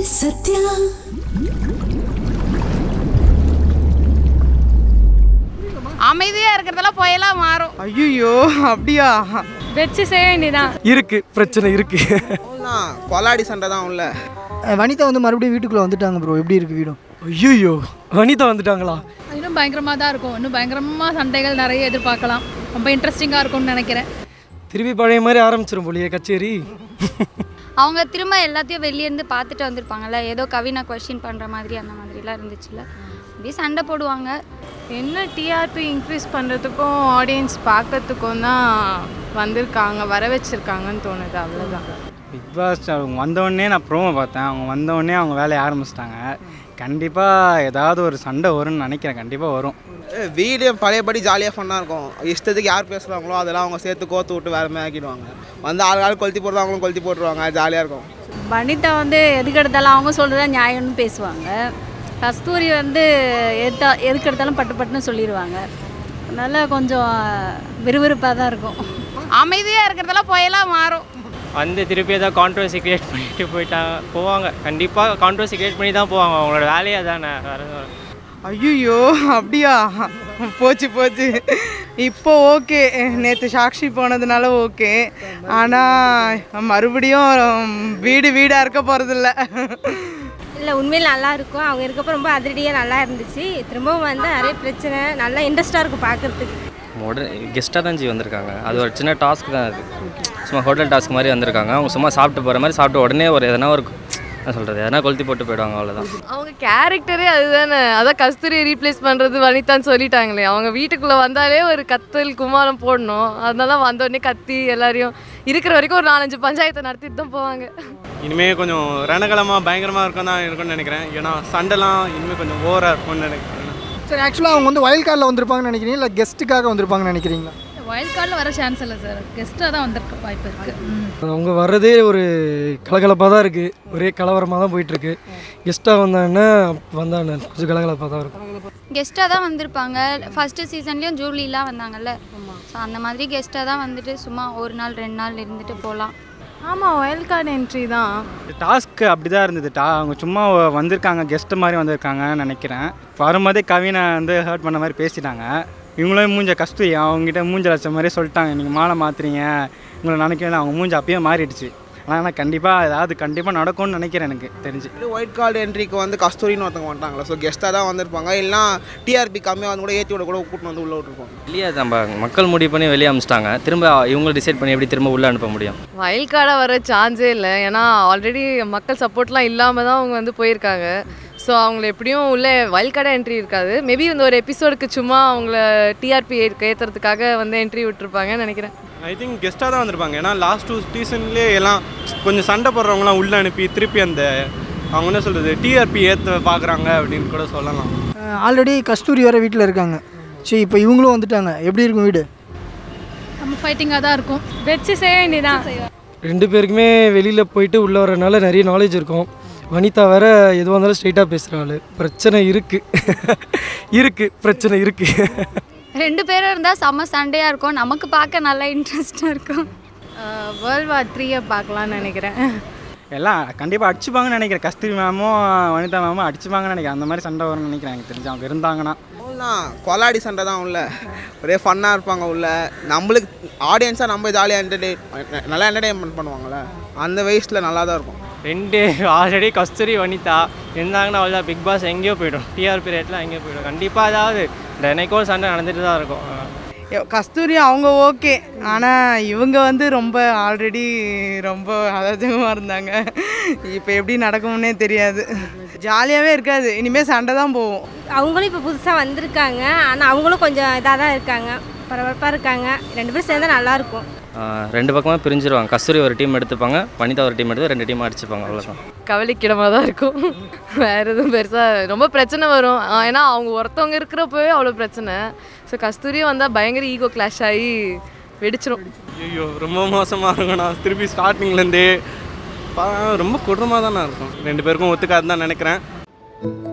சத்யா அமைதியா இருக்கிறதெல்லாம் போயெல்லாம் மாறும். ஐயோ அப்படியா? வெச்சு செய்ய வேண்டியதான். இருக்கு பிரச்சனை இருக்கு. கொலாடி சண்டை தான் உள்ள. வனிதா வந்து மறுபடியும் வீட்டுக்குள்ளே வந்துட்டாங்க ப்ரோ. எப்படி இருக்குது வீடும்? ஐயோ வனிதா வந்துட்டாங்களா? இன்னும் பயங்கரமாக தான் இருக்கும். இன்னும் பயங்கரமாக சண்டைகள் நிறைய எதிர்பார்க்கலாம். ரொம்ப இன்ட்ரெஸ்டிங்காக இருக்கும்னு நினைக்கிறேன். திருப்பி பழைய மாதிரி ஆரம்பிச்சிடும் போலியே கச்சேரி. அவங்க திரும்ப எல்லாத்தையும் வெளியேருந்து பார்த்துட்டு வந்திருப்பாங்கல்ல. ஏதோ கவினா கொஸ்டின் பண்ணுற மாதிரி அந்த மாதிரிலாம் இருந்துச்சுல்ல. இப்படி சண்டை போடுவாங்க. என்ன டிஆர்பி இன்க்ரீஸ் பண்ணுறதுக்கும் ஆடியன்ஸ் பார்க்கறதுக்கும் தான் வந்திருக்காங்க, வர வச்சுருக்காங்கன்னு தோணுது. அவ்வளோதான். பிக் பாஸ் அவங்க வந்தோடனே நான் ப்ரோமோ பார்த்தேன். அவங்க வந்தோடனே அவங்க வேலையை ஆரம்பிச்சிட்டாங்க. கண்டிப்பாக ஏதாவது ஒரு சண்டை வரும்னு நினைக்கிறேன். கண்டிப்பாக வரும். வீடு பழையபடி ஜாலியாக ஃபன்னாக இருக்கும். இஷ்டத்துக்கு யார் பேசுகிறாங்களோ அதெல்லாம் அவங்க சேர்த்து கோத்து விட்டு வேறு மாதிரி ஆக்கிடுவாங்க. வந்து ஆள் கொளுத்தி போடுறது அவங்களும் கொளுத்தி போட்டுருவாங்க. ஜாலியாக இருக்கும். வனிதா வந்து எதுக்கு எடுத்தாலும் அவங்க சொல்கிறதா நியாயம்னு பேசுவாங்க. கஸ்தூரி வந்து எதுக்கு எடுத்தாலும் பட்டு பட்டுன்னு சொல்லிடுவாங்க. அதனால் கொஞ்சம் விறுவிறுப்பாக தான் இருக்கும். அமைதியா இருக்கிறதெல்லாம் போயெல்லாம் மாறும். வந்து திருப்பி ஏதாவது கான்ட்ரவர்சி க்ரியேட் பண்ணிட்டு போவாங்க. கண்டிப்பாக கான்ட்ரவர்சி க்ரியேட் பண்ணி தான் போவாங்க. அவங்களோட வேலையாக தானே. ஐயோ அப்படியா? போச்சு போச்சு. இப்போ ஓகே, நேற்று சாக்ஷி போனதுனால ஓகே. ஆனால் மறுபடியும் வீடாக இருக்க போகிறதில்ல. இல்லை உண்மையில் நல்லா இருக்கும். அவங்க இருக்கப்போ ரொம்ப அதிரடியாக நல்லா இருந்துச்சு. திரும்பவும் வந்து நிறைய பிரச்சனை, நல்லா இன்ட்ரெஸ்ட்டாக இருக்கும் பார்க்குறதுக்கு. கெஸ்ட்டாக தான் வந்திருக்காங்க. அது ஒரு சின்ன டாஸ்க் தான். அது சும்மா ஹோட்டல் டாஸ்க் மாதிரி வந்திருக்காங்க. அவங்க சும்மா சாப்பிட்டு போகிற மாதிரி சாப்பிட்டு உடனே ஒரு எதனா ஒரு என்ன சொல்கிறது, எதனா கொளுத்தி போட்டு போயிடுவாங்க. அவ்வளோதான். அவங்க கேரக்டரே அதுதானே. அதான் கஸ்தூரியை ரீப்ளேஸ் பண்ணுறது வனிதான்னு சொல்லிட்டாங்களே. அவங்க வீட்டுக்குள்ளே வந்தாலே ஒரு கத்தல் குமாரம் போடணும். அதனால வந்தோடனே கத்தி எல்லாரையும் இருக்கிற வரைக்கும் ஒரு 4-5 பஞ்சாயத்தை நடத்திட்டு தான் போவாங்க. இனிமேல் கொஞ்சம் ரணகலமாக பயங்கரமாக இருக்கும்னு நினைக்கிறேன். ஏன்னா சண்டைலாம் இனிமேல் கொஞ்சம் ஓவராக இருக்கும்னு நினைக்கிறேன். சரி, ஆக்சுவலாக அவங்க வந்து வைல்ட் கார்டில் வந்திருப்பாங்கன்னு நினைக்கிறீங்க, இல்லை கெஸ்ட்டுக்காக வந்திருப்பாங்கன்னு நினைக்கிறீங்களா? வைல்ட் கார்டில் வர சான்ஸ் இல்லை சார். கெஸ்ட்டாக தான் வந்திருக்க வாய்ப்பு இருக்குது. அவங்க வர்றதே ஒரு கலகலப்பாக தான் இருக்குது. ஒரே கலவரமாக தான் போயிட்டுருக்கு. கெஸ்ட்டாக வந்தாங்கன்னா கொஞ்சம் கலகலப்பாக தான் இருக்கும். கெஸ்ட்டாக தான் வந்திருப்பாங்க. ஃபஸ்ட்டு சீசன்லேயும் ஜூலிலாம் வந்தாங்கல்ல. ஸோ அந்த மாதிரி கெஸ்ட்டாக தான் வந்துட்டு சும்மா 1 நாள் 2 நாள் இருந்துட்டு போகலாம். ஆமாம், ஒயல் கார்டு என்ட்ரி தான். டாஸ்க்கு அப்படி தான் இருந்தது. அவங்க சும்மா வந்திருக்காங்க, கெஸ்ட்டு மாதிரி வந்திருக்காங்கன்னு நினைக்கிறேன். வரும்போதே கவினை வந்து ஹர்ட் பண்ண மாதிரி பேசிட்டாங்க. இவங்களும் மூஞ்ச கஸ்தூரி அவங்ககிட்ட மூஞ்ச லட்சம் மாதிரி சொல்லிட்டாங்க, நீங்கள் மாலை மாற்றுறீங்க உங்களை நினைக்கல. அவங்க மூஞ்ச அப்பயே மாறிடுச்சு. ஆனால் கண்டிப்பாக ஏதாவது நடக்கும்னு நினைக்கிறேன். எனக்கு தெரிஞ்சு ஒயிட் கார்டு என்ட்ரிக்கு வந்து கஸ்தூரின்னு ஒருத்தவங்க வந்துட்டாங்களா. ஸோ கெஸ்ட்டாக தான் வந்திருப்பாங்க. இல்லைனா டிஆர்பி கம்மியாக வந்து கூட ஏற்றி விட கூட கூப்பிட்டு வந்து உள்ளே விட்டுருப்பாங்க. வெளியே நம்ம மக்கள் முடிவு பண்ணி வெளியே அனுப்பிச்சிட்டாங்க. திரும்ப இவங்க டிசைட் பண்ணி எப்படி திரும்ப உள்ளே அனுப்ப முடியும்? வைல்ட் கார்டாக வர சான்ஸே இல்லை. ஏன்னா ஆல்ரெடி மக்கள் சப்போர்ட்லாம் இல்லாமல் தான் அவங்க வந்து போயிருக்காங்க. ஸோ அவங்கள எப்படியும் உள்ளே வைல்ட் கார்டாக என்ட்ரி இருக்காது. மேபி இந்த ஒரு எபிசோடுக்கு சும்மா அவங்கள டிஆர்பி ஏற்றுறதுக்காக வந்து என்ட்ரி விட்டுருப்பாங்கன்னு நினைக்கிறேன். ஐ திங்க் கெஸ்ட்டாக தான் வந்திருப்பாங்க. ஏன்னா லாஸ்ட் 2 சீசன்லேயே எல்லாம் கொஞ்சம் சண்டை போடுறவங்களாம் உள்ளே அனுப்பி திருப்பி அந்த அவங்க என்ன சொல்கிறது டிஆர்பி ஏற்ற பார்க்குறாங்க அப்படின்னு கூட சொல்லலாம். ஆல்ரெடி கஸ்தூரி வர வீட்டில் இருக்காங்க. சரி, இப்போ இவங்களும் வந்துட்டாங்க. எப்படி இருக்கும் வீடு? நம்ம ஃபைட்டிங்காக தான் இருக்கும். வச்சு செய்ய வேண்டியதான். 2 பேருக்குமே வெளியில் போயிட்டு உள்ளே வரனால நிறைய நாலேஜ் இருக்கும். வனிதா வேற எதுவாக இருந்தாலும் ஸ்ட்ரெயிட்டாக பேசுகிறாள். பிரச்சனை இருக்குது பிரச்சனை இருக்குது. 2 பேரும் இருந்தால் செம்ம சண்டையாக இருக்கும். நமக்கு பார்க்க நல்லா இன்ட்ரெஸ்டாக இருக்கும். வேர்ல்ட் வார் 3 பார்க்கலான்னு நினைக்கிறேன். எல்லாம் கண்டிப்பாக அடிச்சுப்பாங்கன்னு நினைக்கிறேன். கஸ்தூரி மேமும் வனிதா மேமும் அடிச்சுப்பாங்கன்னு நினைக்கிறேன். அந்த மாதிரி சண்டை வரும்னு நினைக்கிறேன். எனக்கு தெரிஞ்சு அவங்க இருந்தாங்கன்னா கொலாடி சண்டை தான் உள்ள. ஒரே ஃபன்னாக இருப்பாங்க உள்ள. நம்மளுக்கு ஆடியன்ஸாக நம்ம ஜாலியாக நல்லா என்டர்டெயின்மெண்ட் பண்ணுவாங்கள்ல. அந்த வயசில் நல்லா தான் இருக்கும். 2 ஆல்ரெடி கஸ்தூரி வனிதா இருந்தாங்கன்னா அவ்வளோதான். பிக் பாஸ் எங்கேயோ போய்டும். டிஆர்பி ரேட்லாம் எங்கேயோ போய்டும். கண்டிப்பாக அதாவது தினைக்கோ சண்டை நடந்துட்டு தான் இருக்கும். கஸ்தூரி அவங்க ஓகே. ஆனால் இவங்க வந்து ரொம்ப ஆல்ரெடி ரொம்ப அதாவதுமாக இருந்தாங்க. இப்போ எப்படி நடக்கும்னே தெரியாது. ஜாலியாகவே இருக்காது. இனிமேல் சண்டை தான் போகும். அவங்களும் இப்போ புதுசாக வந்திருக்காங்க. ஆனால் அவங்களும் கொஞ்சம் இதாக தான் இருக்காங்க. பரபரப்பாக இருக்காங்க. 2 பேரும் சேர்ந்தால் நல்லாயிருக்கும். 2 பக்கமாக பிரிஞ்சிருவாங்க. கஸ்தூரி ஒரு டீம் எடுத்துப்பாங்க, வனிதா ஒரு டீம் எடுத்து 2 டீம் அடிச்சுப்பாங்க. அவ்வளோதான். கவலைக்கிடமாக தான் இருக்கும். வேறு எதுவும் பெருசாக ரொம்ப பிரச்சனை வரும். ஏன்னா அவங்க ஒருத்தவங்க இருக்கிறப்பவே அவ்வளோ பிரச்சனை. ஸோ கஸ்தூரியும் வந்தால் பயங்கர ஈகோ கிளாஷ் ஆகி வெடிச்சிடும். ஐயோ ரொம்ப மோசமாக இருக்கும்ண்ணா. திருப்பி ஸ்டார்டிங்லேருந்தே ரொம்ப கொடூரமாக தானே இருக்கும். 2 பேருக்கும் ஒத்துக்காதுன்னு தான் நினைக்கிறேன்.